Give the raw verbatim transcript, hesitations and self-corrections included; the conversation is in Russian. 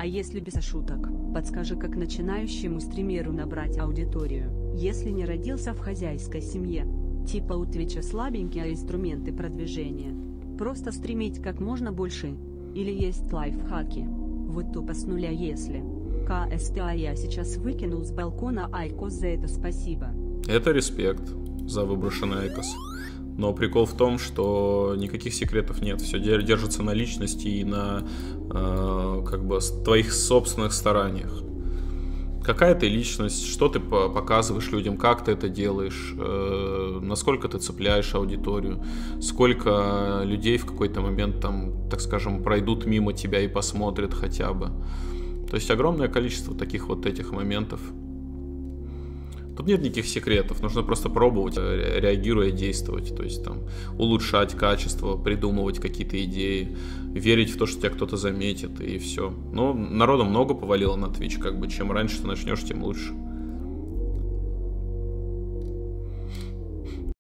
А если без шуток, подскажи, как начинающему стримеру набрать аудиторию, если не родился в хозяйской семье? Типа у Твича слабенькие инструменты продвижения. Просто стримить как можно больше. Или есть лайфхаки? Вот тупо с нуля если. КСТ, а я сейчас выкинул с балкона айкос, за это спасибо. Это респект за выброшенный айкос. Но прикол в том, что никаких секретов нет. Все держится на личности и на э, как бы твоих собственных стараниях. Какая ты личность, что ты показываешь людям, как ты это делаешь, э, насколько ты цепляешь аудиторию, сколько людей в какой-то момент, там, так скажем, пройдут мимо тебя и посмотрят хотя бы. То есть огромное количество таких вот этих моментов. Тут нет никаких секретов, нужно просто пробовать, реагируя, действовать, то есть там улучшать качество, придумывать какие-то идеи, верить в то, что тебя кто-то заметит, и все. Но народу много повалило на Twitch, как бы чем раньше ты начнешь, тем лучше.